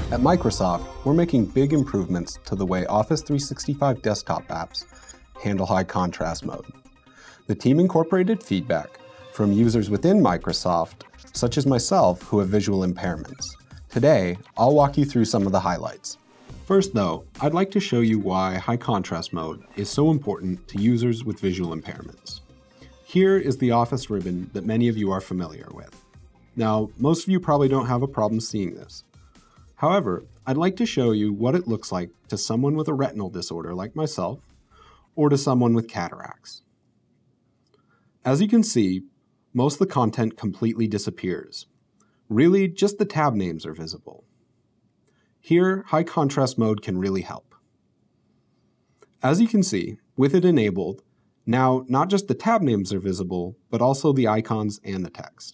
At Microsoft, we're making big improvements to the way Office 365 desktop apps handle high contrast mode. The team incorporated feedback from users within Microsoft, such as myself, who have visual impairments. Today, I'll walk you through some of the highlights. First though, I'd like to show you why high contrast mode is so important to users with visual impairments. Here is the Office ribbon that many of you are familiar with. Now, most of you probably don't have a problem seeing this. However, I'd like to show you what it looks like to someone with a retinal disorder like myself, or to someone with cataracts. As you can see, most of the content completely disappears. Really, just the tab names are visible. Here, high contrast mode can really help. As you can see, with it enabled, now not just the tab names are visible, but also the icons and the text.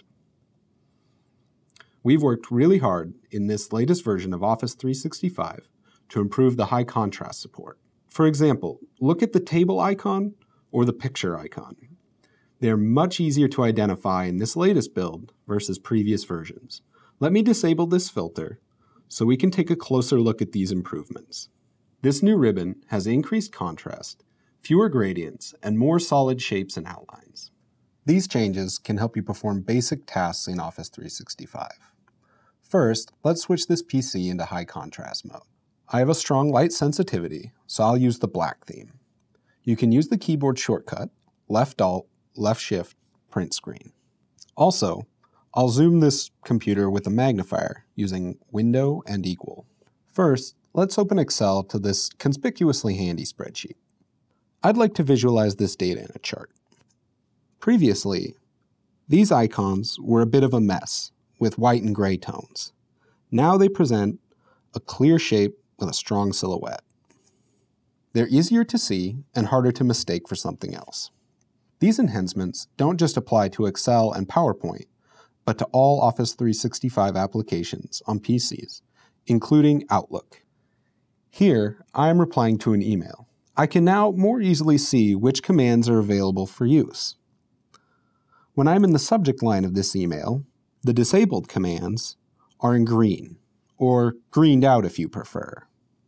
We've worked really hard in this latest version of Office 365 to improve the high contrast support. For example, look at the table icon or the picture icon. They're much easier to identify in this latest build versus previous versions. Let me disable this filter so we can take a closer look at these improvements. This new ribbon has increased contrast, fewer gradients, and more solid shapes and outlines. These changes can help you perform basic tasks in Office 365. First, let's switch this PC into high contrast mode. I have a strong light sensitivity, so I'll use the black theme. You can use the keyboard shortcut, left Alt, left Shift, print screen. Also, I'll zoom this computer with a magnifier using Window and Equal. First, let's open Excel to this conspicuously handy spreadsheet. I'd like to visualize this data in a chart. Previously, these icons were a bit of a mess with white and gray tones. Now they present a clear shape with a strong silhouette. They're easier to see and harder to mistake for something else. These enhancements don't just apply to Excel and PowerPoint, but to all Office 365 applications on PCs, including Outlook. Here, I am replying to an email. I can now more easily see which commands are available for use. When I'm in the subject line of this email, the disabled commands are in green, or greened out if you prefer.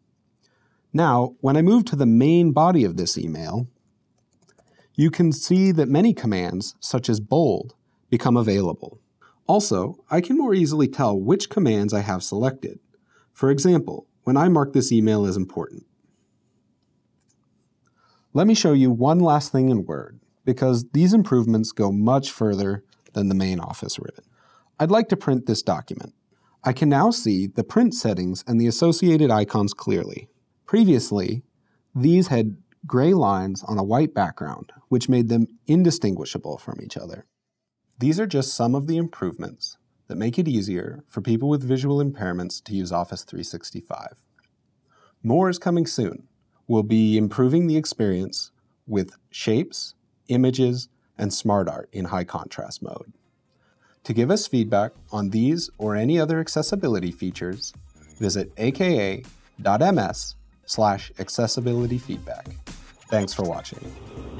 Now, when I move to the main body of this email, you can see that many commands, such as bold, become available. Also, I can more easily tell which commands I have selected. For example, when I mark this email as important. Let me show you one last thing in Word, because these improvements go much further than the main Office ribbon. I'd like to print this document. I can now see the print settings and the associated icons clearly. Previously, these had gray lines on a white background, which made them indistinguishable from each other. These are just some of the improvements that make it easier for people with visual impairments to use Office 365. More is coming soon. We'll be improving the experience with shapes, images, and smart art in high contrast mode. To give us feedback on these or any other accessibility features, visit aka.ms/accessibilityfeedback. Thanks for watching.